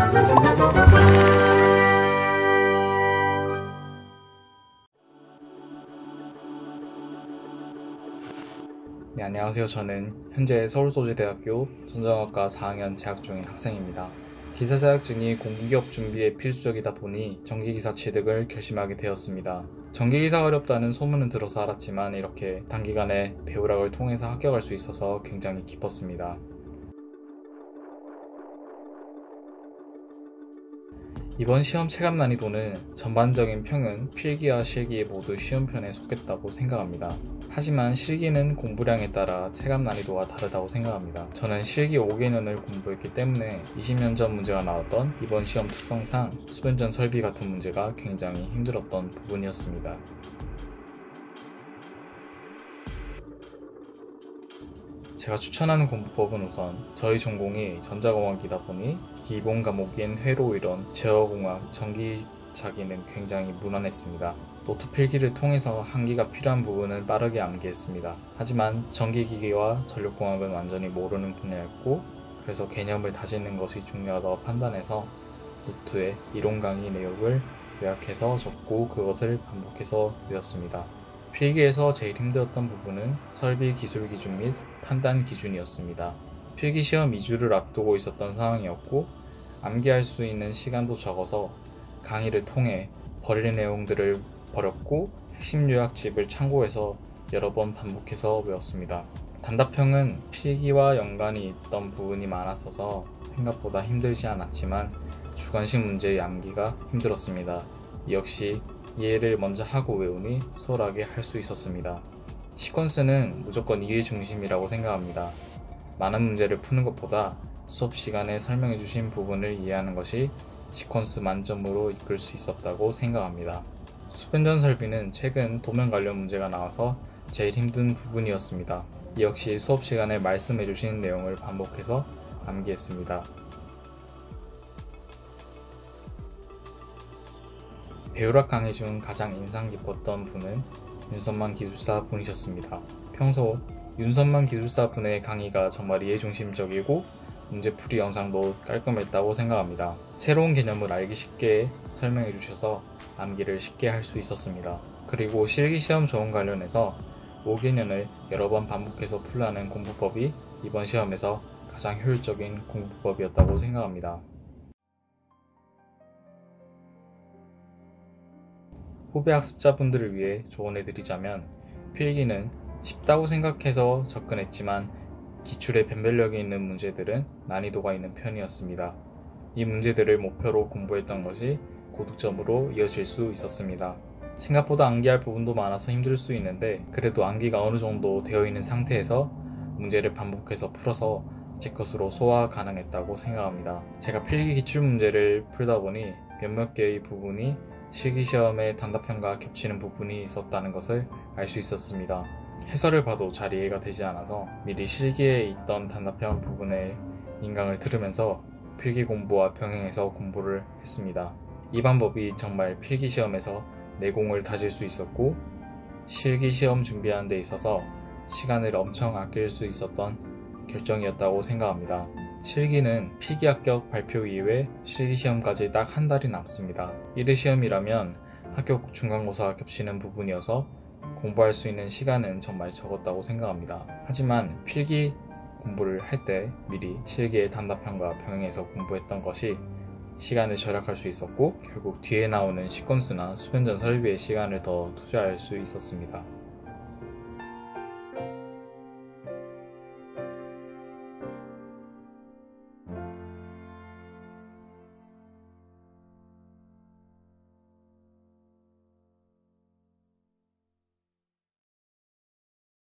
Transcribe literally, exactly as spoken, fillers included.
네, 안녕하세요. 저는 현재 서울소재대학교 전자공학과 사 학년 재학 중인 학생입니다. 기사 자격증이 공기업 준비에 필수적이다 보니 전기기사 취득을 결심하게 되었습니다. 전기기사가 어렵다는 소문은 들어서 알았지만 이렇게 단기간에 배우락을 통해서 합격할 수 있어서 굉장히 기뻤습니다. 이번 시험 체감 난이도는 전반적인 평은 필기와 실기 모두 쉬운 편에 속했다고 생각합니다. 하지만 실기는 공부량에 따라 체감 난이도가 다르다고 생각합니다. 저는 실기 오 개년을 공부했기 때문에 이십 년 전 문제가 나왔던 이번 시험 특성상 수변전 설비 같은 문제가 굉장히 힘들었던 부분이었습니다. 제가 추천하는 공부법은 우선 저희 전공이 전자공학이다 보니 기본 과목인 회로이론, 제어공학, 전기차기는 굉장히 무난했습니다. 노트 필기를 통해서 암기가 필요한 부분은 빠르게 암기했습니다. 하지만 전기기기와 전력공학은 완전히 모르는 분야였고 그래서 개념을 다지는 것이 중요하다고 판단해서 노트에 이론 강의 내용을 요약해서 적고 그것을 반복해서 외웠습니다. 필기에서 제일 힘들었던 부분은 설비 기술 기준 및 판단 기준이었습니다. 필기시험 이 주를 앞두고 있었던 상황이었고 암기할 수 있는 시간도 적어서 강의를 통해 버릴 내용들을 버렸고 핵심 요약집을 참고해서 여러 번 반복해서 외웠습니다. 단답형은 필기와 연관이 있던 부분이 많았어서 생각보다 힘들지 않았지만 주관식 문제의 암기가 힘들었습니다. 역시 이해를 먼저 하고 외우니 수월하게 할 수 있었습니다. 시퀀스는 무조건 이해 중심이라고 생각합니다. 많은 문제를 푸는 것보다 수업 시간에 설명해 주신 부분을 이해하는 것이 시퀀스 만점으로 이끌 수 있었다고 생각합니다. 수변전 설비는 최근 도면 관련 문제가 나와서 제일 힘든 부분이었습니다. 이 역시 수업 시간에 말씀해 주신 내용을 반복해서 암기했습니다. 배우락 강의 중 가장 인상 깊었던 분은 윤선만 기술사 분이셨습니다. 평소 윤선만 기술사 분의 강의가 정말 이해중심적이고 문제풀이 영상도 깔끔했다고 생각합니다. 새로운 개념을 알기 쉽게 설명해 주셔서 암기를 쉽게 할 수 있었습니다. 그리고 실기시험 조언 관련해서 오 개년을 여러 번 반복해서 풀라는 공부법이 이번 시험에서 가장 효율적인 공부법이었다고 생각합니다. 후배 학습자분들을 위해 조언해드리자면 필기는 쉽다고 생각해서 접근했지만 기출에 변별력이 있는 문제들은 난이도가 있는 편이었습니다. 이 문제들을 목표로 공부했던 것이 고득점으로 이어질 수 있었습니다. 생각보다 암기할 부분도 많아서 힘들 수 있는데 그래도 암기가 어느 정도 되어 있는 상태에서 문제를 반복해서 풀어서 제 것으로 소화 가능했다고 생각합니다. 제가 필기 기출 문제를 풀다 보니 몇몇 개의 부분이 실기시험의 단답형과 겹치는 부분이 있었다는 것을 알 수 있었습니다. 해설을 봐도 잘 이해가 되지 않아서 미리 실기에 있던 단답형 부분의 인강을 들으면서 필기 공부와 병행해서 공부를 했습니다. 이 방법이 정말 필기시험에서 내공을 다질 수 있었고 실기시험 준비하는 데 있어서 시간을 엄청 아낄 수 있었던 결정이었다고 생각합니다. 실기는 필기 합격 발표 이후에 실기시험까지 딱 한 달이 남습니다. 일 회 시험이라면 합격 중간고사 겹치는 부분이어서 공부할 수 있는 시간은 정말 적었다고 생각합니다. 하지만 필기 공부를 할 때 미리 실기의 단답형과 병행해서 공부했던 것이 시간을 절약할 수 있었고 결국 뒤에 나오는 시퀀스나 수변전 설비의 시간을 더 투자할 수 있었습니다.